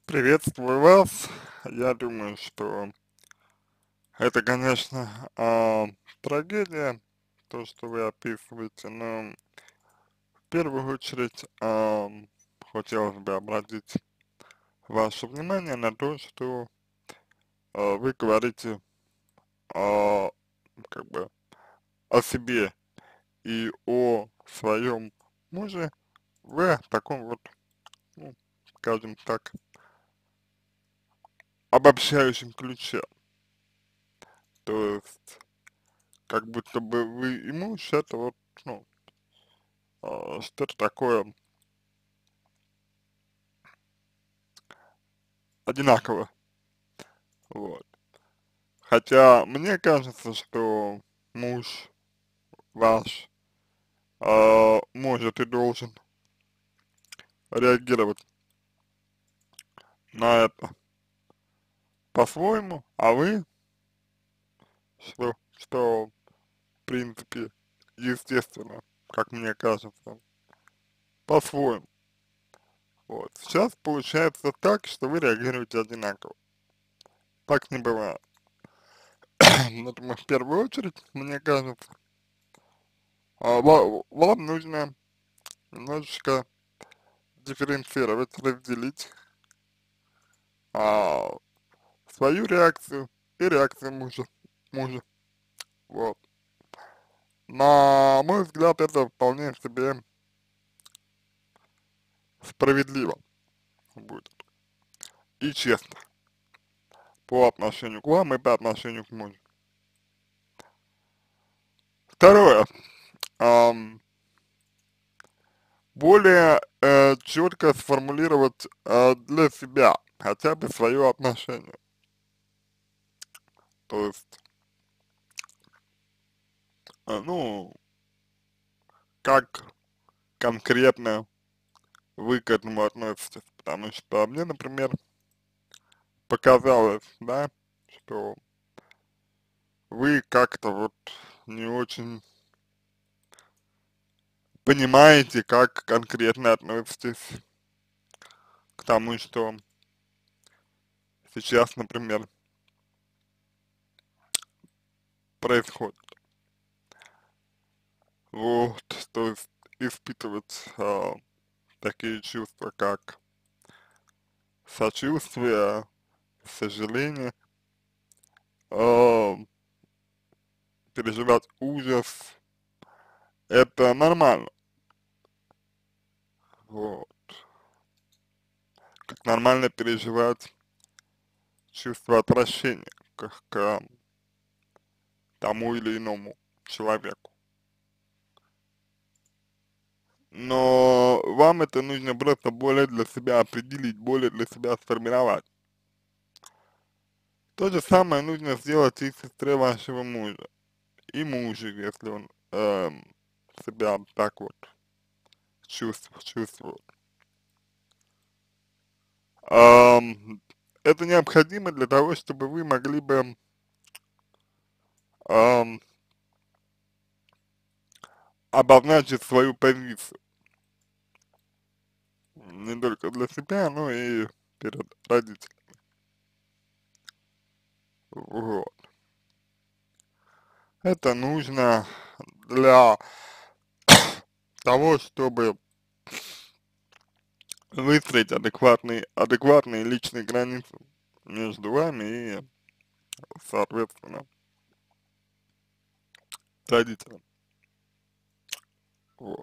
Приветствую вас. Я думаю, что это, конечно, трагедия, то, что вы описываете, но в первую очередь хотелось бы обратить ваше внимание на то, что вы говорите о, как бы, о себе и о своем муже в таком вот, ну, скажем так, обобщающем ключе. То есть, как будто бы вы и муж, это вот, ну, что-то такое одинаково, вот. Хотя мне кажется, что муж ваш может и должен реагировать на это по-своему, а вы, что в принципе естественно, как мне кажется, по-своему. Вот. Сейчас получается так, что вы реагируете одинаково. Так не бывает. Поэтому в первую очередь, мне кажется, вам нужно немножечко дифференцировать, разделить а, свою реакцию и реакцию мужа, вот. На мой взгляд, это вполне себе справедливо будет и честно по отношению к вам и по отношению к мужу. Второе, ам, более четко сформулировать для себя хотя бы свое отношение, то есть, ну, как конкретно вы к этому относитесь, потому что мне, например, показалось, да, что вы как-то вот не очень понимаете, как конкретно относитесь к тому, что сейчас, например, происходит. Вот, то есть испытывать такие чувства, как сочувствие, сожаление, а, переживать ужас, это нормально. Вот. Как нормально переживать чувство отвращения к тому или иному человеку. Но вам это нужно просто более для себя определить, более для себя сформировать. То же самое нужно сделать и с сестре вашего мужа, и мужу, если он себя так вот чувствует. Это необходимо для того, чтобы вы могли бы ам, обозначить свою позицию не только для себя, но и перед родителями. Вот. Это нужно для того, чтобы выстроить адекватные личные границы между вами и, соответственно, родителями. Вот.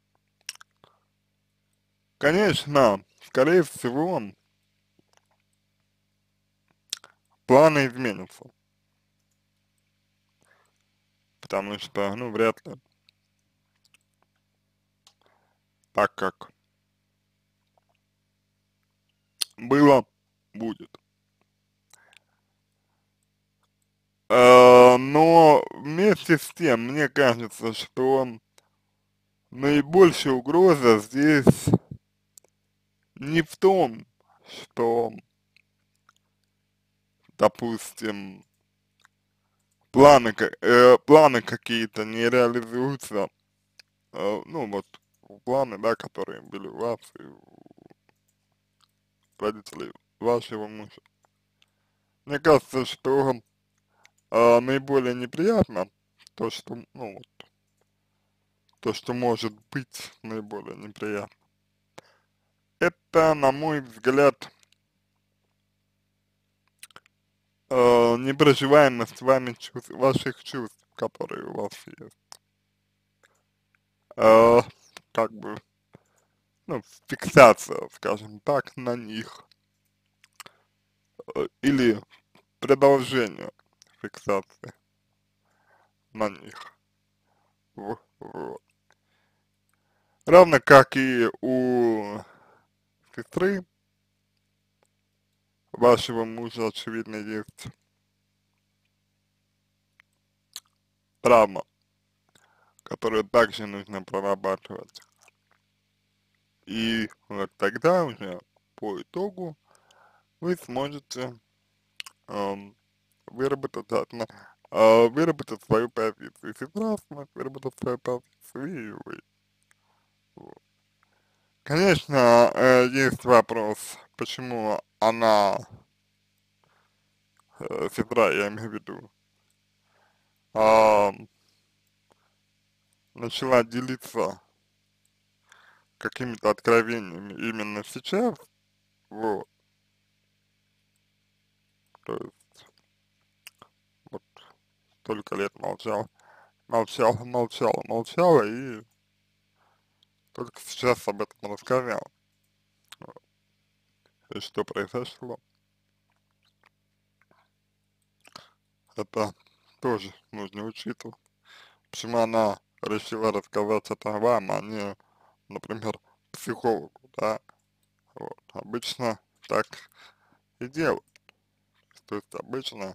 Конечно, скорее всего, планы изменятся, потому что, ну, вряд ли, так как было, будет. Но вместе с тем, мне кажется, что наибольшая угроза здесь не в том, что, допустим, планы какие-то не реализуются, ну вот планы, да, которые были у вас и у родителей, вашего мужа. Мне кажется, что наиболее неприятно то, что, ну, вот, то, что может быть наиболее неприятно. Это, на мой взгляд, непроживаемость вами чувств, ваших чувств, которые у вас есть. Э, как бы, ну, фиксация, скажем так, на них. Или продолжение фиксации на них. Вот. Равно как и у сестры вашего мужа, очевидно, есть травма, которую также нужно прорабатывать. И вот тогда уже по итогу вы сможете эм, выработать, выработать свою позицию. Сестра сможет выработать свою позицию, и вы. Вот. Конечно, есть вопрос, почему она, сестра, я имею в виду, ам, начала делиться какими-то откровениями именно сейчас, вот, то есть, вот, столько лет молчала, и только сейчас об этом рассказала, и что произошло. Это тоже нужно учитывать. Почему она решила рассказать это вам, а не, например, психологу, да? Вот. Обычно так и делают. То есть обычно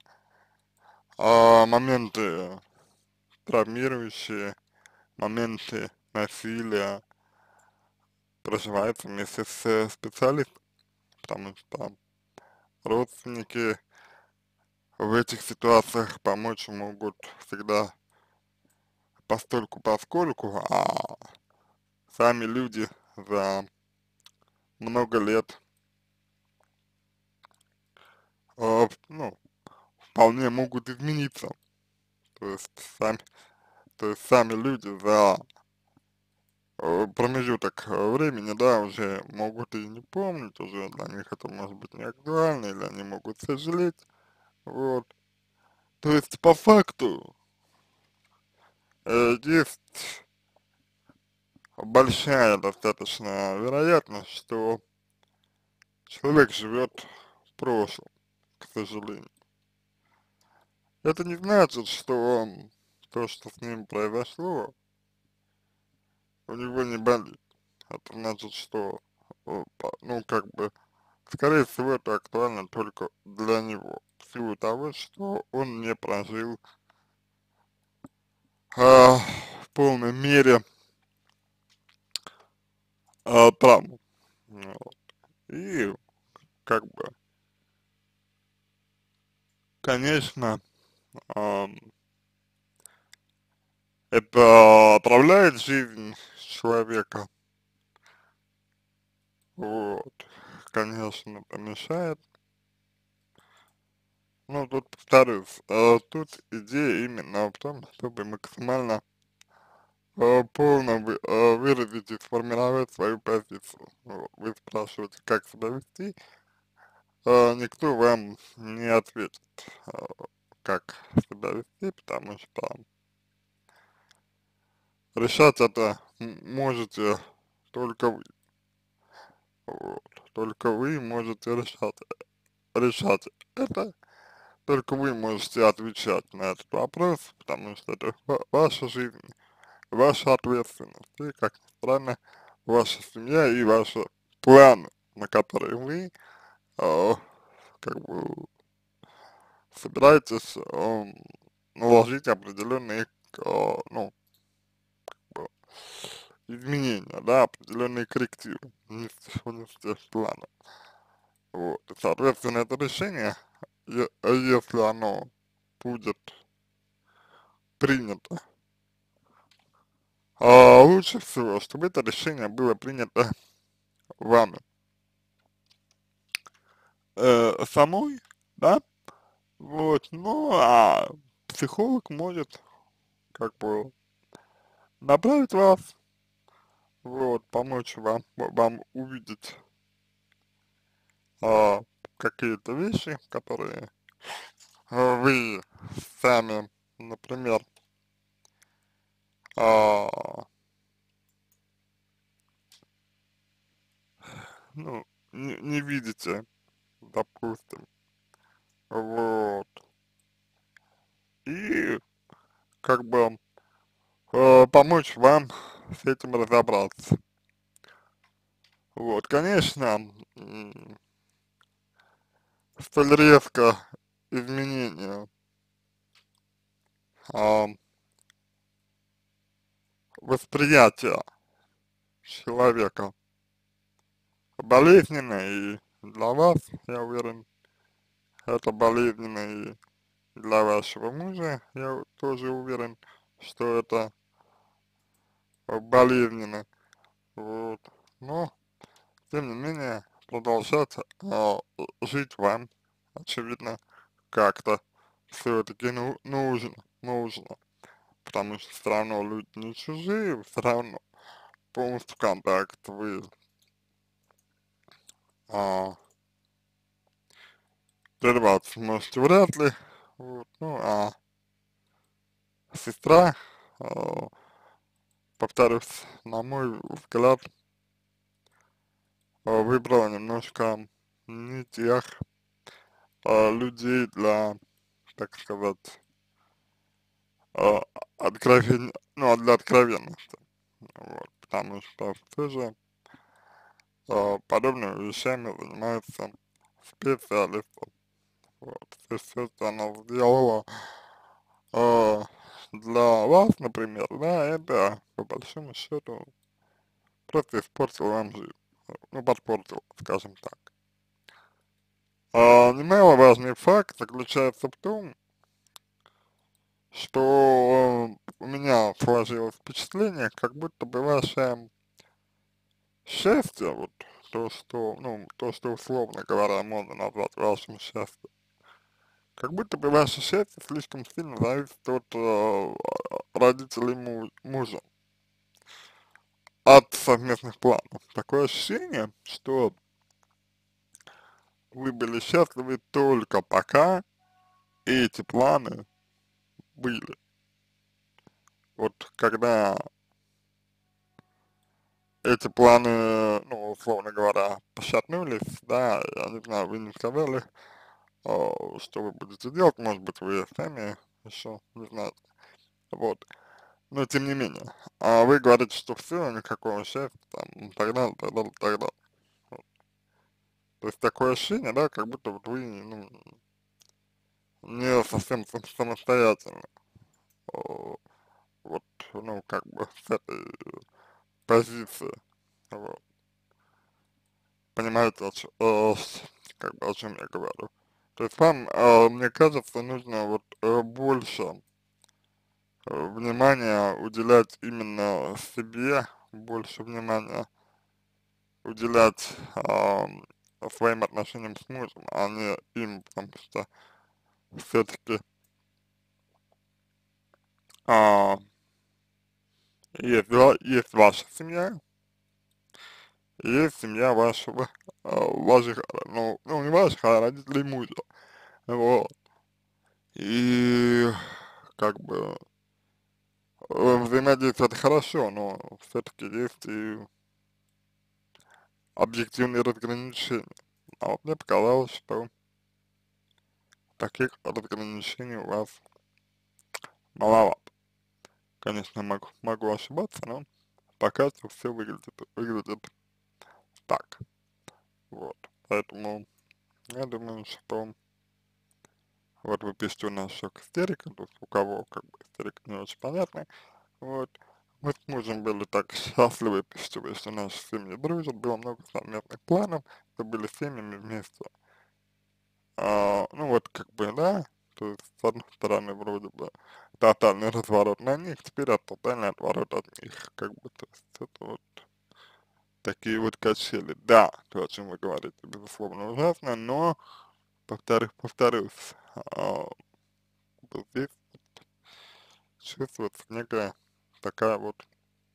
моменты травмирующие, моменты насилия проживаются вместе с специалистом, потому что родственники в этих ситуациях помочь могут всегда постольку поскольку, а сами люди за много лет, ну, вполне могут измениться. То есть сами, то есть сами люди за промежуток времени, да, уже могут и не помнить, уже для них это может быть не актуально, или они могут сожалеть, вот. То есть по факту есть большая достаточно вероятность, что человек живет в прошлом, к сожалению. Это не значит, что то, что с ним произошло, у него не болит. Это значит, что, ну, как бы, скорее всего, это актуально только для него, в силу того, что он не прожил в полной мере травму. Вот. И, как бы, конечно, ам, это отравляет жизнь человека, вот, конечно, это мешает. Ну, тут повторюсь, тут идея именно в том, чтобы максимально полно выразить и сформировать свою позицию. Вот. Вы спрашиваете, как себя вести, никто вам не ответит, а, как себя вести, потому что решать это можете только вы. Вот. Только вы можете решать это, только вы можете отвечать на этот вопрос, потому что это ваша жизнь, ваша ответственность, и, как ни странно, ваша семья и ваши планы, на которые вы, э, как бы, собираетесь наложить определенные, ну, э, изменения, да, определенные коррективы внести в планы. Вот, и, соответственно, это решение, если оно будет принято, лучше всего, чтобы это решение было принято вами, самой, да, вот, ну, а психолог может, как бы, направить вас, вот, помочь вам увидеть а, какие-то вещи, которые вы сами, например, а, ну, не видите, допустим, вот, и как бы помочь вам с этим разобраться. Вот, конечно, столь резко изменение а, восприятия человека болезненно и для вас, я уверен, это болезненно и для вашего мужа, я тоже уверен, что это болезненно, вот, но, тем не менее, продолжать жить вам, очевидно, как-то все-таки нужно, потому что все равно люди не чужие, все равно полностью контакт вы а, прерваться можете вряд ли, вот, ну, а сестра, а, повторюсь, на мой взгляд, выбрала немножко не тех людей для, так сказать, а, ну, для откровенности, вот, потому что все же подобными вещами занимаются специалисты, вот, все, что она сделала для вас, например, да, это, по большому счету, просто испортил вам жизнь, ну, подпортил, скажем так. Немаловажный факт заключается в том, что у меня сложилось впечатление, как будто бы ваше счастье, вот то, что, ну, то, что условно говоря можно назвать вашим счастьем, как будто бы ваше счастье слишком сильно зависит от родителей мужа, от совместных планов. Такое ощущение, что вы были счастливы только пока эти планы были. Вот когда эти планы, ну, условно говоря, пошатнулись, да, я не знаю, вы не сказали, что вы будете делать, может быть, вы сами еще не знаете, вот, но тем не менее, вы говорите, что все, никакого счастья, там, и так далее, так далее, так далее. Вот. То есть такое ощущение, да, как будто вот вы, ну, не совсем самостоятельно, о, вот, ну, как бы с этой позиции, вот. Понимаете, как бы о чем я говорю. То есть вам, мне кажется, нужно вот больше внимания уделять именно себе, больше внимания уделять своим отношениям с мужем, а не им, потому что все-таки а, есть ваша семья, есть семья вашего, ваших, ну не ваших, а родителей мужа, вот. И как бы взаимодействие это хорошо, но все-таки есть и объективные разграничения. А вот мне показалось, что таких разграничений у вас маловато. Конечно, могу ошибаться, но пока что все выглядит так. Вот. Поэтому я думаю, что вот вы пишете у нас еще к истерике, то есть у кого как бы истерика не очень понятна. Вот. Мы с мужем были так счастливы, пишите вы, что наши семьи дружат, было много совместных планов, что были семьями вместе. Ну вот как бы, да, то есть с одной стороны вроде бы тотальный разворот на них, теперь тотальный отворот от них, как бы, то есть это вот такие вот качели. Да, то, о чем вы говорите, безусловно, ужасно, но, повторюсь, вот здесь чувствуется некая такая вот,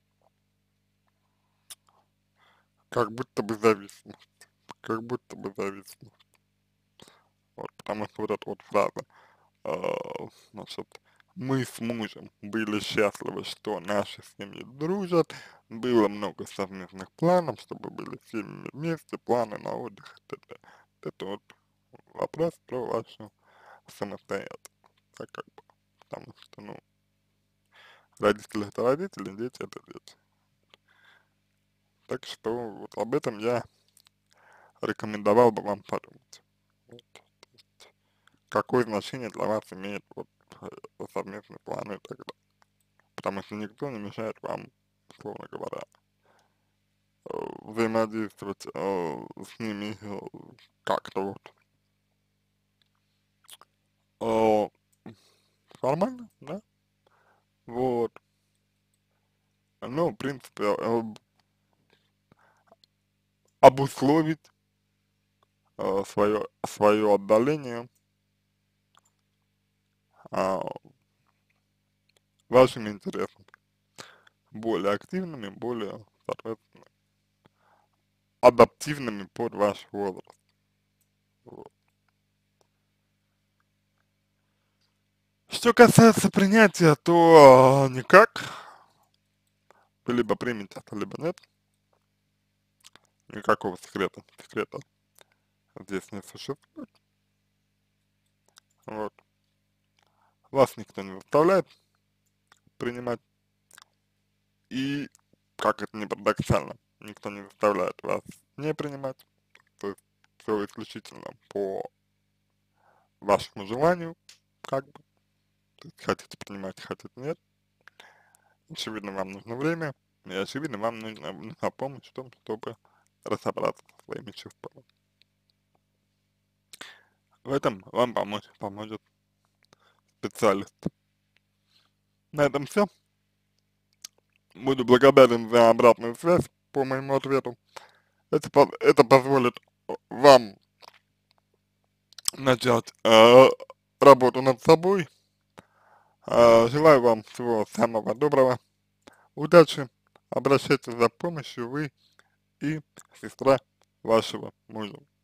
как будто бы зависимость, как будто бы зависимость. Вот, потому что вот эта вот фраза, значит, мы с мужем были счастливы, что наши семьи дружат, было много совместных планов, чтобы были семьи вместе, планы на отдых, т.д. Это вот вопрос про вашу самостоятельность, так как бы, потому что, ну, родители это родители, дети это дети. Так что вот об этом я рекомендовал бы вам подумать. Вот. Какое значение для вас имеет вот совместный план и так далее. Потому что никто не мешает вам, условно говоря, взаимодействовать с ними как-то вот э, нормально, да? Вот. Ну, в принципе, обусловить свое отдаление э, вашими интересами, более активными, более, соответственно, адаптивными под ваш возраст. Вот. Что касается принятия, то никак. Вы либо примете это, либо нет. Никакого секрета здесь не существует. Вот. Вас никто не заставляет принимать. И, как это ни парадоксально, никто не заставляет вас не принимать. То есть все исключительно по вашему желанию, как бы. То есть хотите принимать, хотите нет. Очевидно, вам нужно время, и очевидно, вам нужна помощь в том, чтобы разобраться со своими чувствами. В этом вам поможет специалист. На этом все. Буду благодарен за обратную связь по моему ответу. Это позволит вам начать работу над собой. Желаю вам всего самого доброго. Удачи. Обращайтесь за помощью вы и сестра вашего мужа.